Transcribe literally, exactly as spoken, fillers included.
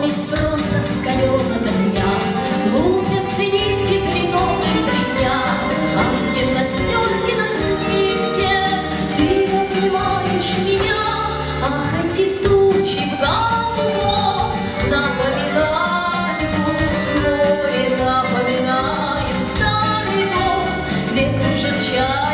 весь фронт раскален ото дня, лупятся нитки три ночи, три дня. Ангел на стенке, на снимке, ты обнимаешь меня, ах, эти тучи в голову напоминают море, напоминают старый дом, где кружат чайки.